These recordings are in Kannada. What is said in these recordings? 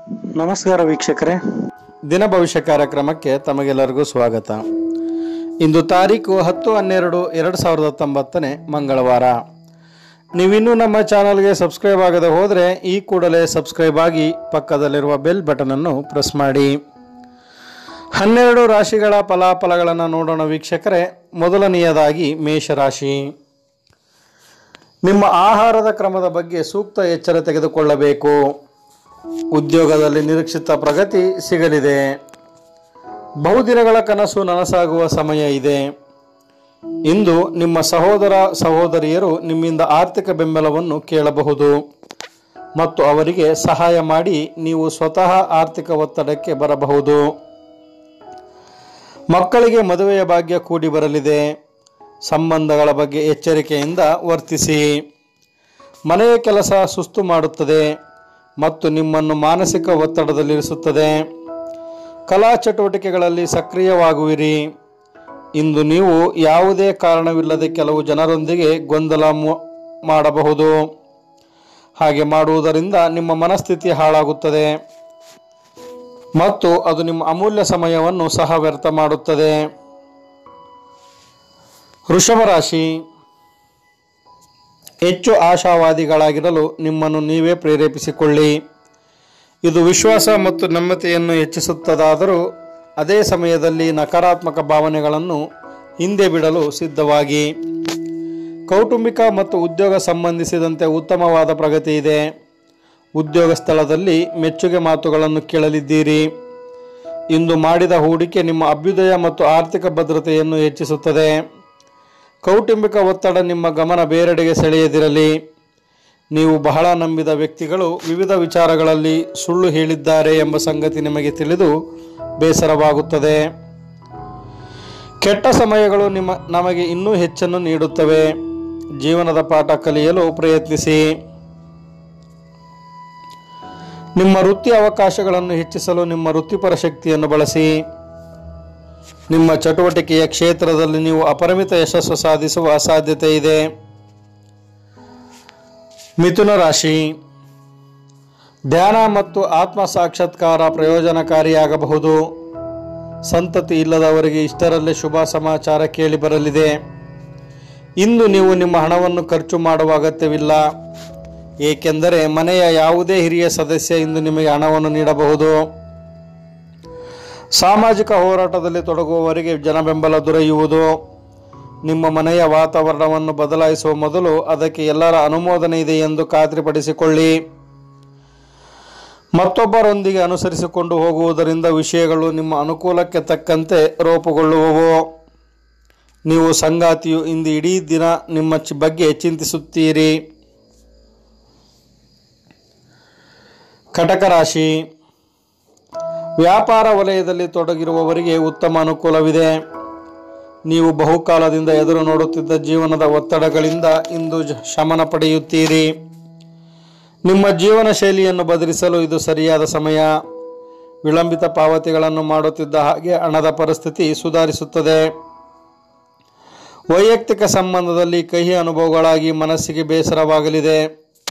ನಮಸ್ಕಾರ ವೀಕ್ಷಕರೇ, ದಿನ ಭವಿಷ್ಯ ಕಾರ್ಯಕ್ರಮಕ್ಕೆ ತಮಗೆಲ್ಲರಿಗೂ ಸ್ವಾಗತ. ಇಂದು ತಾರೀಕು 10/12/2019 ಮಂಗಳವಾರ. ನೀವಿನ್ನೂ ನಮ್ಮ ಚಾನಲ್ಗೆ ಸಬ್ಸ್ಕ್ರೈಬ್ ಆಗದೆ ಹೋದರೆ ಈ ಕೂಡಲೇ ಸಬ್ಸ್ಕ್ರೈಬ್ ಆಗಿ ಪಕ್ಕದಲ್ಲಿರುವ ಬೆಲ್ ಬಟನನ್ನು ಪ್ರೆಸ್ ಮಾಡಿ. 12 ರಾಶಿಗಳ ಫಲಾಫಲಗಳನ್ನು ನೋಡೋಣ ವೀಕ್ಷಕರೇ. ಮೊದಲನೆಯದಾಗಿ ಮೇಷರಾಶಿ. ನಿಮ್ಮ ಆಹಾರದ ಕ್ರಮದ ಬಗ್ಗೆ ಸೂಕ್ತ ಎಚ್ಚರ ತೆಗೆದುಕೊಳ್ಳಬೇಕು. ಉದ್ಯೋಗದಲ್ಲಿ ನಿರೀಕ್ಷಿತ ಪ್ರಗತಿ ಸಿಗಲಿದೆ. ಬಹುದಿನಗಳ ಕನಸು ನನಸಾಗುವ ಸಮಯ ಇದೆ. ಇಂದು ನಿಮ್ಮ ಸಹೋದರ ಸಹೋದರಿಯರು ನಿಮ್ಮಿಂದ ಆರ್ಥಿಕ ಬೆಂಬಲವನ್ನು ಕೇಳಬಹುದು ಮತ್ತು ಅವರಿಗೆ ಸಹಾಯ ಮಾಡಿ ನೀವು ಸ್ವತಃ ಆರ್ಥಿಕ ಒತ್ತಡಕ್ಕೆ ಬರಬಹುದು. ಮಕ್ಕಳಿಗೆ ಮದುವೆಯ ಭಾಗ್ಯ ಕೂಡಿ ಬರಲಿದೆ. ಸಂಬಂಧಗಳ ಬಗ್ಗೆ ಎಚ್ಚರಿಕೆಯಿಂದ ವರ್ತಿಸಿ. ಮನೆಯ ಕೆಲಸ ಸುಸ್ತು ಮಾಡುತ್ತದೆ ಮತ್ತು ನಿಮ್ಮನ್ನು ಮಾನಸಿಕ ಒತ್ತಡದಲ್ಲಿರಿಸುತ್ತದೆ. ಕಲಾ ಚಟುವಟಿಕೆಗಳಲ್ಲಿ ಸಕ್ರಿಯವಾಗುವಿರಿ. ಇಂದು ನೀವು ಯಾವುದೇ ಕಾರಣವಿಲ್ಲದೆ ಕೆಲವು ಜನರೊಂದಿಗೆ ಗೊಂದಲ ಮಾಡಬಹುದು. ಹಾಗೆ ಮಾಡುವುದರಿಂದ ನಿಮ್ಮ ಮನಸ್ಥಿತಿ ಹಾಳಾಗುತ್ತದೆ ಮತ್ತು ಅದು ನಿಮ್ಮ ಅಮೂಲ್ಯ ಸಮಯವನ್ನು ಸಹ ವ್ಯರ್ಥ ಮಾಡುತ್ತದೆ. ವೃಷಭ ರಾಶಿ. ಹೆಚ್ಚು ಆಶಾವಾದಿಗಳಾಗಿರಲು ನಿಮ್ಮನ್ನು ನೀವೇ ಪ್ರೇರೇಪಿಸಿಕೊಳ್ಳಿ. ಇದು ವಿಶ್ವಾಸ ಮತ್ತು ನಮ್ಯತೆಯನ್ನು ಹೆಚ್ಚಿಸುತ್ತದಾದರೂ ಅದೇ ಸಮಯದಲ್ಲಿ ನಕಾರಾತ್ಮಕ ಭಾವನೆಗಳನ್ನು ಹಿಂದೆ ಬಿಡಲು ಸಿದ್ಧವಾಗಿ. ಕೌಟುಂಬಿಕ ಮತ್ತು ಉದ್ಯೋಗ ಸಂಬಂಧಿಸಿದಂತೆ ಉತ್ತಮವಾದ ಪ್ರಗತಿ ಇದೆ. ಉದ್ಯೋಗ ಸ್ಥಳದಲ್ಲಿ ಮೆಚ್ಚುಗೆ ಮಾತುಗಳನ್ನು ಕೇಳಲಿದ್ದೀರಿ. ಇಂದು ಮಾಡಿದ ಹೂಡಿಕೆ ನಿಮ್ಮ ಅಭ್ಯುದಯ ಮತ್ತು ಆರ್ಥಿಕ ಭದ್ರತೆಯನ್ನು ಹೆಚ್ಚಿಸುತ್ತದೆ. ಕೌಟುಂಬಿಕ ಒತ್ತಡ ನಿಮ್ಮ ಗಮನ ಬೇರೆಡೆಗೆ ಸೆಳೆಯದಿರಲಿ. ನೀವು ಬಹಳ ನಂಬಿದ ವ್ಯಕ್ತಿಗಳು ವಿವಿಧ ವಿಚಾರಗಳಲ್ಲಿ ಸುಳ್ಳು ಹೇಳಿದ್ದಾರೆ ಎಂಬ ಸಂಗತಿ ನಿಮಗೆ ತಿಳಿದು ಬೇಸರವಾಗುತ್ತದೆ. ಕೆಟ್ಟ ಸಮಯಗಳು ನಮಗೆ ಇನ್ನೂ ಹೆಚ್ಚನ್ನು ನೀಡುತ್ತವೆ. ಜೀವನದ ಪಾಠ ಕಲಿಯಲು ಪ್ರಯತ್ನಿಸಿ. ನಿಮ್ಮ ವೃತ್ತಿ ಅವಕಾಶಗಳನ್ನು ಹೆಚ್ಚಿಸಲು ನಿಮ್ಮ ವೃತ್ತಿಪರ ಶಕ್ತಿಯನ್ನು ಬಳಸಿ. ನಿಮ್ಮ ಚಟುವಟಿಕೆಯ ಕ್ಷೇತ್ರದಲ್ಲಿ ನೀವು ಅಪರಿಮಿತ ಯಶಸ್ಸು ಸಾಧಿಸುವ ಸಾಧ್ಯತೆ ಇದೆ. ಮಿಥುನ ರಾಶಿ. ಧ್ಯಾನ ಮತ್ತು ಆತ್ಮ ಸಾಕ್ಷಾತ್ಕಾರ ಪ್ರಯೋಜನಕಾರಿಯಾಗಬಹುದು. ಸಂತತಿ ಇಲ್ಲದವರಿಗೆ ಇಷ್ಟರಲ್ಲೇ ಶುಭ ಸಮಾಚಾರ ಕೇಳಿ ಬರಲಿದೆ. ಇಂದು ನೀವು ನಿಮ್ಮ ಹಣವನ್ನು ಖರ್ಚು ಮಾಡುವ ಅಗತ್ಯವಿಲ್ಲ, ಏಕೆಂದರೆ ಮನೆಯ ಯಾವುದೇ ಹಿರಿಯ ಸದಸ್ಯ ಇಂದು ನಿಮಗೆ ಹಣವನ್ನು ನೀಡಬಹುದು. ಸಾಮಾಜಿಕ ಹೋರಾಟದಲ್ಲಿ ತೊಡಗುವವರಿಗೆ ಜನಬೆಂಬಲ ದೊರೆಯುವುದು. ನಿಮ್ಮ ಮನೆಯ ವಾತಾವರಣವನ್ನು ಬದಲಾಯಿಸುವ ಮೊದಲು ಅದಕ್ಕೆ ಎಲ್ಲರ ಅನುಮೋದನೆ ಇದೆ ಎಂದು ಖಾತ್ರಿಪಡಿಸಿಕೊಳ್ಳಿ. ಮತ್ತೊಬ್ಬರೊಂದಿಗೆ ಅನುಸರಿಸಿಕೊಂಡು ಹೋಗುವುದರಿಂದ ವಿಷಯಗಳು ನಿಮ್ಮ ಅನುಕೂಲಕ್ಕೆ ತಕ್ಕಂತೆ ರೂಪುಗೊಳ್ಳುವವು. ನೀವು ಸಂಗಾತಿಯು ಇಂದು ಇಡೀ ದಿನ ನಿಮ್ಮ ಬಗ್ಗೆ ಚಿಂತಿಸುತ್ತೀರಿ. ಕಟಕ ರಾಶಿ. ವ್ಯಾಪಾರ ವಲಯದಲ್ಲಿ ತೊಡಗಿರುವವರಿಗೆ ಉತ್ತಮ ಅನುಕೂಲವಿದೆ. ನೀವು ಬಹುಕಾಲದಿಂದ ಎದುರು ನೋಡುತ್ತಿದ್ದ ಜೀವನದ ಒತ್ತಡಗಳಿಂದ ಇಂದು ಶಮನ ಪಡೆಯುತ್ತೀರಿ. ನಿಮ್ಮ ಜೀವನ ಶೈಲಿಯನ್ನು ಬದಲಿಸಲು ಇದು ಸರಿಯಾದ ಸಮಯ. ವಿಳಂಬಿತ ಪಾವತಿಗಳನ್ನು ಮಾಡುತ್ತಿದ್ದ ಹಾಗೆ ಹಣದ ಪರಿಸ್ಥಿತಿ ಸುಧಾರಿಸುತ್ತದೆ. ವೈಯಕ್ತಿಕ ಸಂಬಂಧದಲ್ಲಿ ಕಹಿ ಅನುಭವಗಳಾಗಿ ಮನಸ್ಸಿಗೆ ಬೇಸರವಾಗಲಿದೆ.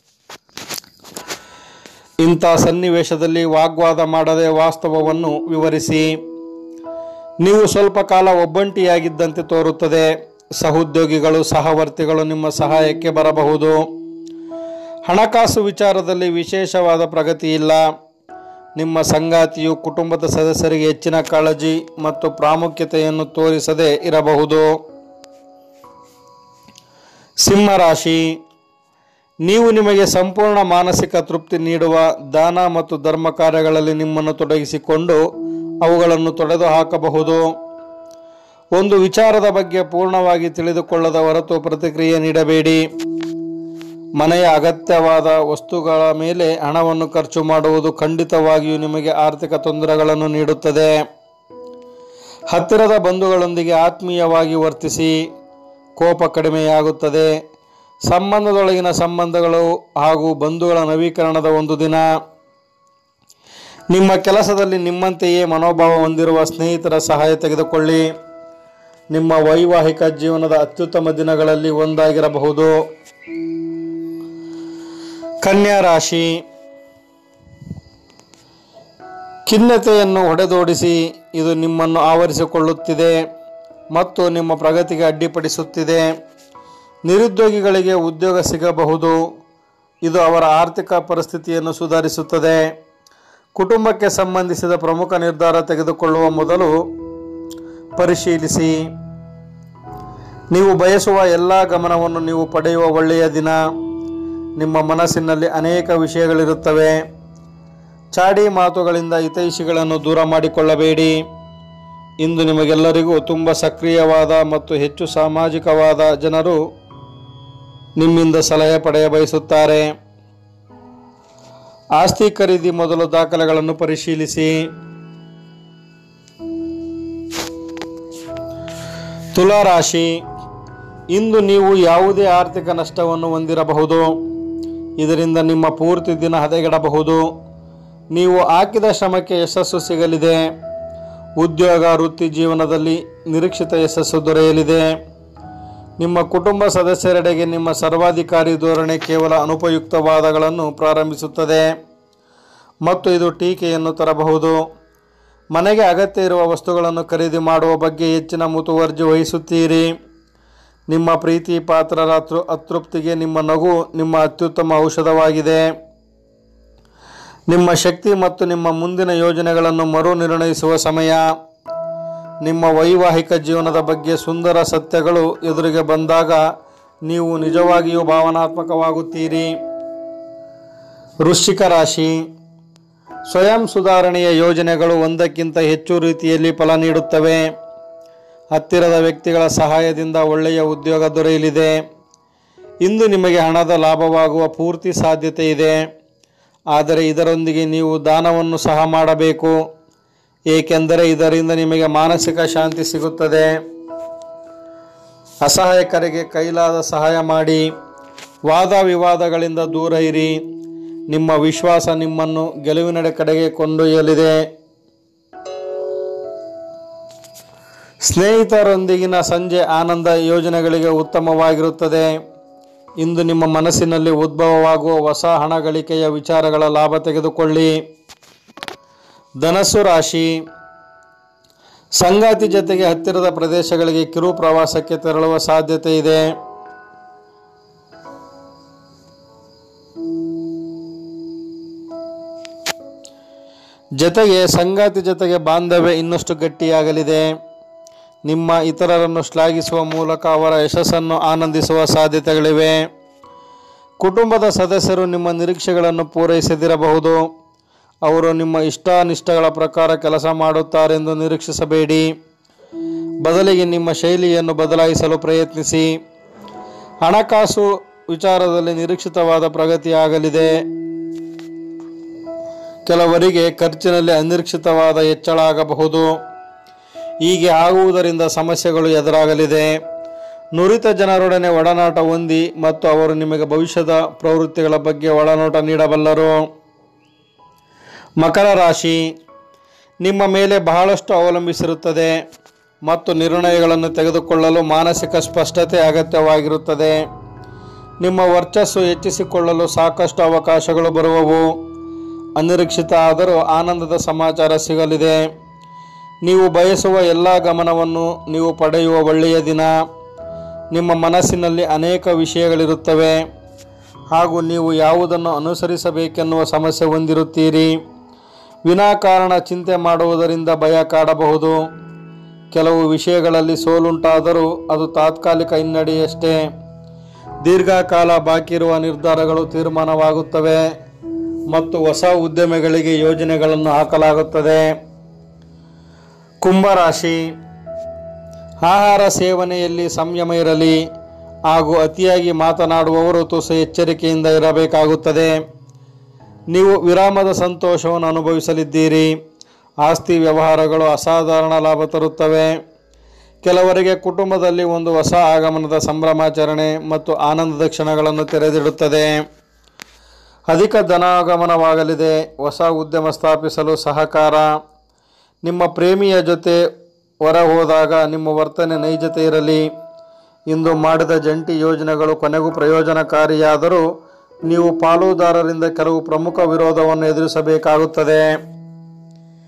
ಇಂಥ ಸನ್ನಿವೇಶದಲ್ಲಿ ವಾಗ್ವಾದ ಮಾಡದೆ ವಾಸ್ತವವನ್ನು ವಿವರಿಸಿ. ನೀವು ಸ್ವಲ್ಪ ಕಾಲ ಒಬ್ಬಂಟಿಯಾಗಿದ್ದಂತೆ ತೋರುತ್ತದೆ. ಸಹೋದ್ಯೋಗಿಗಳು ಸಹವರ್ತಿಗಳು ನಿಮ್ಮ ಸಹಾಯಕ್ಕೆ ಬರಬಹುದು. ಹಣಕಾಸು ವಿಚಾರದಲ್ಲಿ ವಿಶೇಷವಾದ ಪ್ರಗತಿ ಇಲ್ಲ. ನಿಮ್ಮ ಸಂಗಾತಿಯು ಕುಟುಂಬದ ಸದಸ್ಯರಿಗೆ ಹೆಚ್ಚಿನ ಕಾಳಜಿ ಮತ್ತು ಪ್ರಾಮುಖ್ಯತೆಯನ್ನು ತೋರಿಸದೇ ಇರಬಹುದು. ಸಿಂಹರಾಶಿ. ನೀವು ನಿಮಗೆ ಸಂಪೂರ್ಣ ಮಾನಸಿಕ ತೃಪ್ತಿ ನೀಡುವ ದಾನ ಮತ್ತು ಧರ್ಮ ಕಾರ್ಯಗಳಲ್ಲಿ ನಿಮ್ಮನ್ನು ತೊಡಗಿಸಿಕೊಂಡು ಅವುಗಳನ್ನು ತೊಡೆದು ಹಾಕಬಹುದು. ಒಂದು ವಿಚಾರದ ಬಗ್ಗೆ ಪೂರ್ಣವಾಗಿ ತಿಳಿದುಕೊಳ್ಳದ ಹೊರತು ಪ್ರತಿಕ್ರಿಯೆ ನೀಡಬೇಡಿ. ಮನೆಯ ಅಗತ್ಯವಾದ ವಸ್ತುಗಳ ಮೇಲೆ ಹಣವನ್ನು ಖರ್ಚು ಮಾಡುವುದು ಖಂಡಿತವಾಗಿಯೂ ನಿಮಗೆ ಆರ್ಥಿಕ ತೊಂದರೆಗಳನ್ನು ನೀಡುತ್ತದೆ. ಹತ್ತಿರದ ಬಂಧುಗಳೊಂದಿಗೆ ಆತ್ಮೀಯವಾಗಿ ವರ್ತಿಸಿ. ಕೋಪ ಕಡಿಮೆಯಾಗುತ್ತದೆ. ಸಂಬಂಧದೊಳಗಿನ ಸಂಬಂಧಗಳು ಹಾಗೂ ಬಂಧುಗಳ ನವೀಕರಣದ ಒಂದು ದಿನ. ನಿಮ್ಮ ಕೆಲಸದಲ್ಲಿ ನಿಮ್ಮಂತೆಯೇ ಮನೋಭಾವ ಹೊಂದಿರುವ ಸ್ನೇಹಿತರ ಸಹಾಯ ತೆಗೆದುಕೊಳ್ಳಿ. ನಿಮ್ಮ ವೈವಾಹಿಕ ಜೀವನದ ಅತ್ಯುತ್ತಮ ದಿನಗಳಲ್ಲಿ ಒಂದಾಗಿರಬಹುದು. ಕನ್ಯಾ ರಾಶಿ. ಖಿನ್ನತೆಯನ್ನು ಹೊಡೆದೋಡಿಸಿ ಇದು ನಿಮ್ಮನ್ನು ಆವರಿಸಿಕೊಳ್ಳುತ್ತಿದೆ ಮತ್ತು ನಿಮ್ಮ ಪ್ರಗತಿಗೆ ಅಡ್ಡಿಪಡಿಸುತ್ತಿದೆ. ನಿರುದ್ಯೋಗಿಗಳಿಗೆ ಉದ್ಯೋಗ ಸಿಗಬಹುದು. ಇದು ಅವರ ಆರ್ಥಿಕ ಪರಿಸ್ಥಿತಿಯನ್ನು ಸುಧಾರಿಸುತ್ತದೆ. ಕುಟುಂಬಕ್ಕೆ ಸಂಬಂಧಿಸಿದ ಪ್ರಮುಖ ನಿರ್ಧಾರ ತೆಗೆದುಕೊಳ್ಳುವ ಮೊದಲು ಪರಿಶೀಲಿಸಿ. ನೀವು ಬಯಸುವ ಎಲ್ಲ ಗಮನವನ್ನು ನೀವು ಪಡೆಯುವ ಒಳ್ಳೆಯ ದಿನ. ನಿಮ್ಮ ಮನಸ್ಸಿನಲ್ಲಿ ಅನೇಕ ವಿಷಯಗಳಿರುತ್ತವೆ. ಚಾಡಿ ಮಾತುಗಳಿಂದ ಹಿತೈಷಿಗಳನ್ನು ದೂರ ಮಾಡಿಕೊಳ್ಳಬೇಡಿ. ಇಂದು ನಿಮಗೆಲ್ಲರಿಗೂ ತುಂಬ ಸಕ್ರಿಯವಾದ ಮತ್ತು ಹೆಚ್ಚು ಸಾಮಾಜಿಕವಾದ ಜನರು ನಿಮ್ಮಿಂದ ಸಲಹೆ ಪಡೆಯ ಬಯಸುತ್ತಾರೆ. ಆಸ್ತಿ ಖರೀದಿ ಮೊದಲು ದಾಖಲೆಗಳನ್ನು ಪರಿಶೀಲಿಸಿ. ತುಲಾ ರಾಶಿ, ಇಂದು ನೀವು ಯಾವುದೇ ಆರ್ಥಿಕ ನಷ್ಟವನ್ನು ಹೊಂದಿರಬಹುದು. ಇದರಿಂದ ನಿಮ್ಮ ಪೂರ್ತಿ ದಿನ ಹದಗೆಡಬಹುದು. ನೀವು ಹಾಕಿದ ಶ್ರಮಕ್ಕೆ ಯಶಸ್ಸು ಸಿಗಲಿದೆ. ಉದ್ಯೋಗ ವೃತ್ತಿ ಜೀವನದಲ್ಲಿ ನಿರೀಕ್ಷಿತ ಯಶಸ್ಸು ದೊರೆಯಲಿದೆ. ನಿಮ್ಮ ಕುಟುಂಬ ಸದಸ್ಯರೆಡೆಗೆ ನಿಮ್ಮ ಸರ್ವಾಧಿಕಾರಿ ಧೋರಣೆ ಕೇವಲ ಅನುಪಯುಕ್ತವಾದಗಳನ್ನು ಪ್ರಾರಂಭಿಸುತ್ತದೆ ಮತ್ತು ಇದು ಟೀಕೆಯನ್ನು ತರಬಹುದು. ಮನೆಗೆ ಅಗತ್ಯ ಇರುವ ವಸ್ತುಗಳನ್ನು ಖರೀದಿ ಮಾಡುವ ಬಗ್ಗೆ ಹೆಚ್ಚಿನ ಮುತುವರ್ಜಿ ವಹಿಸುತ್ತೀರಿ. ನಿಮ್ಮ ಪ್ರೀತಿ ಪಾತ್ರರ ಅತೃಪ್ತಿಗೆ ನಿಮ್ಮ ನಗು ನಿಮ್ಮ ಅತ್ಯುತ್ತಮ ಔಷಧವಾಗಿದೆ. ನಿಮ್ಮ ಶಕ್ತಿ ಮತ್ತು ನಿಮ್ಮ ಮುಂದಿನ ಯೋಜನೆಗಳನ್ನು ಮರು ನಿರ್ಣಯಿಸುವ ಸಮಯ. ನಿಮ್ಮ ವೈವಾಹಿಕ ಜೀವನದ ಬಗ್ಗೆ ಸುಂದರ ಸತ್ಯಗಳು ಎದುರಿಗೆ ಬಂದಾಗ ನೀವು ನಿಜವಾಗಿಯೂ ಭಾವನಾತ್ಮಕವಾಗುತ್ತೀರಿ. ವೃಶ್ಚಿಕ ರಾಶಿ, ಸ್ವಯಂ ಸುಧಾರಣೆಯ ಯೋಜನೆಗಳು ಒಂದಕ್ಕಿಂತ ಹೆಚ್ಚು ರೀತಿಯಲ್ಲಿ ಫಲ ನೀಡುತ್ತವೆ. ಹತ್ತಿರದ ವ್ಯಕ್ತಿಗಳ ಸಹಾಯದಿಂದ ಒಳ್ಳೆಯ ಉದ್ಯೋಗ ದೊರೆಯಲಿದೆ. ಇಂದು ನಿಮಗೆ ಹಣದ ಲಾಭವಾಗುವ ಪೂರ್ತಿ ಸಾಧ್ಯತೆ ಇದೆ. ಆದರೆ ಇದರೊಂದಿಗೆ ನೀವು ದಾನವನ್ನು ಸಹ ಮಾಡಬೇಕು, ಏಕೆಂದರೆ ಇದರಿಂದ ನಿಮಗೆ ಮಾನಸಿಕ ಶಾಂತಿ ಸಿಗುತ್ತದೆ. ಅಸಹಾಯಕರಿಗೆ ಕೈಲಾದ ಸಹಾಯ ಮಾಡಿ. ವಾದ ವಿವಾದಗಳಿಂದ ದೂರ ಇರಿ. ನಿಮ್ಮ ವಿಶ್ವಾಸ ನಿಮ್ಮನ್ನು ಗೆಲುವಿನ ಕಡೆಗೆ ಕೊಂಡೊಯ್ಯಲಿದೆ. ಸ್ನೇಹಿತರೊಂದಿಗಿನ ಸಂಜೆ ಆನಂದ ಯೋಜನೆಗಳಿಗೆ ಉತ್ತಮವಾಗಿರುತ್ತದೆ. ಇಂದು ನಿಮ್ಮ ಮನಸ್ಸಿನಲ್ಲಿ ಉದ್ಭವವಾಗುವ ಹೊಸ ಹಣ ಗಳಿಕೆಯ ವಿಚಾರಗಳ ಲಾಭ ತೆಗೆದುಕೊಳ್ಳಿ. ಧನಸ್ಸು ರಾಶಿ, ಸಂಗಾತಿ ಜೊತೆಗೆ ಹತ್ತಿರದ ಪ್ರದೇಶಗಳಿಗೆ ಕಿರು ಪ್ರವಾಸಕ್ಕೆ ತೆರಳುವ ಸಾಧ್ಯತೆ ಇದೆ. ಸಂಗಾತಿ ಜೊತೆಗೆ ಬಾಂಧವ್ಯ ಇನ್ನಷ್ಟು ಗಟ್ಟಿಯಾಗಲಿದೆ. ನಿಮ್ಮ ಇತರರನ್ನು ಶ್ಲಾಘಿಸುವ ಮೂಲಕ ಅವರ ಯಶಸ್ಸನ್ನು ಆನಂದಿಸುವ ಸಾಧ್ಯತೆಗಳಿವೆ. ಕುಟುಂಬದ ಸದಸ್ಯರು ನಿಮ್ಮ ನಿರೀಕ್ಷೆಗಳನ್ನು ಪೂರೈಸದಿರಬಹುದು. ಅವರು ನಿಮ್ಮ ಇಷ್ಟಾನಿಷ್ಟಗಳ ಪ್ರಕಾರ ಕೆಲಸ ಮಾಡುತ್ತಾರೆಂದು ನಿರೀಕ್ಷಿಸಬೇಡಿ. ಬದಲಿಗೆ ನಿಮ್ಮ ಶೈಲಿಯನ್ನು ಬದಲಾಯಿಸಲು ಪ್ರಯತ್ನಿಸಿ. ಹಣಕಾಸು ವಿಚಾರದಲ್ಲಿ ನಿರೀಕ್ಷಿತವಾದ ಪ್ರಗತಿಯಾಗಲಿದೆ. ಕೆಲವರಿಗೆ ಖರ್ಚಿನಲ್ಲಿ ಅನಿರೀಕ್ಷಿತವಾದ ಹೆಚ್ಚಳ ಆಗಬಹುದು. ಹೀಗೆ ಆಗುವುದರಿಂದ ಸಮಸ್ಯೆಗಳು ಎದುರಾಗಲಿದೆ. ನುರಿತ ಜನರೊಡನೆ ಒಡನಾಟ ಹೊಂದಿ ಮತ್ತು ಅವರು ನಿಮಗೆ ಭವಿಷ್ಯದ ಪ್ರವೃತ್ತಿಗಳ ಬಗ್ಗೆ ಒಳನೋಟ ನೀಡಬಲ್ಲರು. ಮಕರ ರಾಶಿ, ನಿಮ್ಮ ಮೇಲೆ ಬಹಳಷ್ಟು ಅವಲಂಬಿಸಿರುತ್ತದೆ ಮತ್ತು ನಿರ್ಣಯಗಳನ್ನು ತೆಗೆದುಕೊಳ್ಳಲು ಮಾನಸಿಕ ಸ್ಪಷ್ಟತೆ ಅಗತ್ಯವಾಗಿರುತ್ತದೆ. ನಿಮ್ಮ ವರ್ಚಸ್ಸು ಹೆಚ್ಚಿಸಿಕೊಳ್ಳಲು ಸಾಕಷ್ಟು ಅವಕಾಶಗಳು ಬರುವವು. ಅನಿರೀಕ್ಷಿತ ಆದರೂ ಆನಂದದ ಸಮಾಚಾರ ಸಿಗಲಿದೆ. ನೀವು ಬಯಸುವ ಎಲ್ಲ ಗಮನವನ್ನು ನೀವು ಪಡೆಯುವ ಒಳ್ಳೆಯ ದಿನ. ನಿಮ್ಮ ಮನಸ್ಸಿನಲ್ಲಿ ಅನೇಕ ವಿಷಯಗಳಿರುತ್ತವೆ ಹಾಗೂ ನೀವು ಯಾವುದನ್ನು ಅನುಸರಿಸಬೇಕೆನ್ನುವ ಸಮಸ್ಯೆ ಹೊಂದಿರುತ್ತೀರಿ. ವಿನಾಕಾರಣ ಚಿಂತೆ ಮಾಡುವುದರಿಂದ ಭಯ ಕಾಡಬಹುದು. ಕೆಲವು ವಿಷಯಗಳಲ್ಲಿ ಸೋಲುಂಟಾದರೂ ಅದು ತಾತ್ಕಾಲಿಕ ಹಿನ್ನಡೆಯಷ್ಟೇ. ದೀರ್ಘಕಾಲ ಬಾಕಿ ಇರುವ ನಿರ್ಧಾರಗಳು ತೀರ್ಮಾನವಾಗುತ್ತವೆ ಮತ್ತು ಹೊಸ ಉದ್ಯಮಗಳಿಗೆ ಯೋಜನೆಗಳನ್ನು ಹಾಕಲಾಗುತ್ತದೆ. ಕುಂಭರಾಶಿ, ಆಹಾರ ಸೇವನೆಯಲ್ಲಿ ಸಂಯಮ ಇರಲಿ ಹಾಗೂ ಅತಿಯಾಗಿ ಮಾತನಾಡುವವರು ತುಸು ಎಚ್ಚರಿಕೆಯಿಂದ ಇರಬೇಕಾಗುತ್ತದೆ. ನೀವು ವಿರಾಮದ ಸಂತೋಷವನ್ನು ಅನುಭವಿಸಲಿದ್ದೀರಿ. ಆಸ್ತಿ ವ್ಯವಹಾರಗಳು ಅಸಾಧಾರಣ ಲಾಭ ತರುತ್ತವೆ. ಕೆಲವರಿಗೆ ಕುಟುಂಬದಲ್ಲಿ ಒಂದು ಹೊಸ ಆಗಮನದ ಸಂಭ್ರಮಾಚರಣೆ ಮತ್ತು ಆನಂದದ ಕ್ಷಣಗಳನ್ನು ತೆರೆದಿಡುತ್ತದೆ. ಅಧಿಕ ಧನಾಗಮನವಾಗಲಿದೆ. ಹೊಸ ಉದ್ಯಮ ಸ್ಥಾಪಿಸಲು ಸಹಕಾರ. ನಿಮ್ಮ ಪ್ರೇಮಿಯ ಜೊತೆ ಹೊರ ಹೋದಾಗ ನಿಮ್ಮ ವರ್ತನೆ ನೈಜತೆ ಇರಲಿ. ಇಂದು ಮಾಡಿದ ಜಂಟಿ ಯೋಜನೆಗಳು ಕೊನೆಗೂ ಪ್ರಯೋಜನಕಾರಿಯಾದರೂ ನೀವು ಪಾಲುದಾರರಿಂದ ಕೆಲವು ಪ್ರಮುಖ ವಿರೋಧವನ್ನು ಎದುರಿಸಬೇಕಾಗುತ್ತದೆ.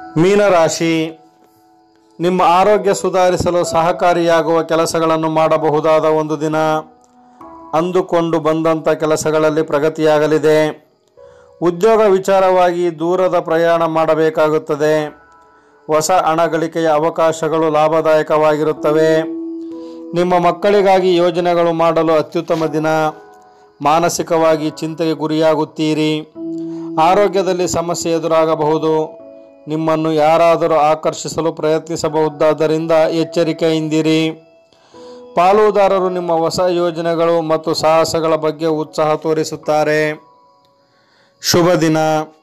ಮೀನರಾಶಿ, ನಿಮ್ಮ ಆರೋಗ್ಯ ಸುಧಾರಿಸಲು ಸಹಕಾರಿಯಾಗುವ ಕೆಲಸಗಳನ್ನು ಮಾಡಬಹುದಾದ ಒಂದು ದಿನ. ಅಂದುಕೊಂಡು ಬಂದಂಥ ಕೆಲಸಗಳಲ್ಲಿ ಪ್ರಗತಿಯಾಗಲಿದೆ. ಉದ್ಯೋಗ ವಿಚಾರವಾಗಿ ದೂರದ ಪ್ರಯಾಣ ಮಾಡಬೇಕಾಗುತ್ತದೆ. ಹೊಸ ಹಣ ಗಳಿಕೆಯ ಅವಕಾಶಗಳು ಲಾಭದಾಯಕವಾಗಿರುತ್ತವೆ. ನಿಮ್ಮ ಮಕ್ಕಳಿಗಾಗಿ ಯೋಜನೆಗಳು ಮಾಡಲು ಅತ್ಯುತ್ತಮ ದಿನ. ಮಾನಸಿಕವಾಗಿ ಚಿಂತೆಗೆ ಗುರಿಯಾಗುತ್ತೀರಿ. ಆರೋಗ್ಯದಲ್ಲಿ ಸಮಸ್ಯೆ ಎದುರಾಗಬಹುದು. ನಿಮ್ಮನ್ನು ಯಾರಾದರೂ ಆಕರ್ಷಿಸಲು ಪ್ರಯತ್ನಿಸಬಹುದಾದ್ದರಿಂದ ಎಚ್ಚರಿಕೆಯಿಂದಿರಿ. ಪಾಲುದಾರರು ನಿಮ್ಮ ಹೊಸ ಯೋಜನೆಗಳು ಮತ್ತು ಸಾಹಸಗಳ ಬಗ್ಗೆ ಉತ್ಸಾಹ ತೋರಿಸುತ್ತಾರೆ. ಶುಭ ದಿನ.